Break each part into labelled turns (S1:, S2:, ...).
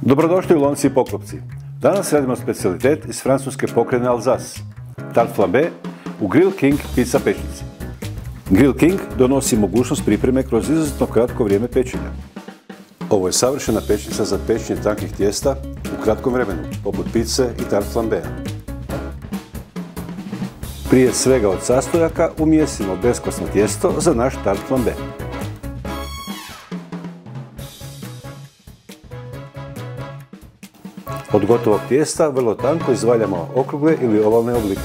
S1: Dobrodošli u Lonci i poklopci. Danas radimo specijalitet iz francuske pokrajine Alsace, tarte flambe u Grill King pizza pećnici. Grill King donosi mogućnost pripreme kroz izuzetno kratko vrijeme pečenja. Ovo je savršena pećnica za pečenje tankih tijesta u kratkom vremenu, poput pice i tarte flambea. Prije svega od sastojaka umjesimo beskvasno tijesto za naš tarte flambe. Od gotovog tijesta vrlo tanko izvaljamo okrugle ili ovalne oblike.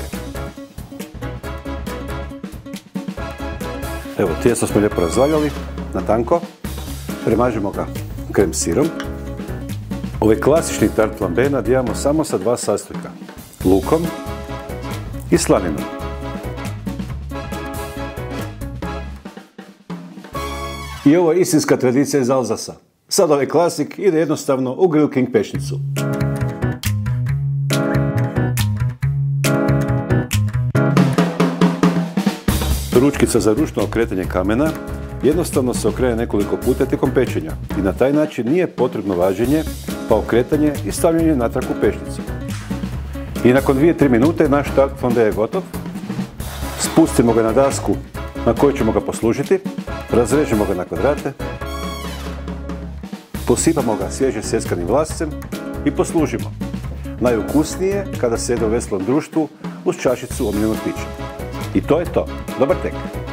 S1: Evo, tijesto smo lijepo razvaljali na tanko. Premažemo ga krem sirom. Ovaj klasični tarte flambe nadijamo samo sa dva sastojka, lukom i slaninom. I ovo je istinska tradicija iz Alzasa. Sad ovaj klasik ide jednostavno u Grill King pećnicu. Ručkica za ručno okretanje kamena jednostavno se okrene nekoliko puta tijekom pečenja i na taj način nije potrebno vađenje, pa okretanje i stavljanje natrag u pećnicu. I nakon 2-3 minute naš tarte flambe je gotov. Spustimo ga na dasku na kojoj ćemo ga poslužiti, razrežemo ga na kvadrate, posipamo ga svježim sjeckanim vlascem i poslužimo. Najukusnije kada se jede u veselom društvu uz čašicu omiljenog pića. I to je to. Dobar tek!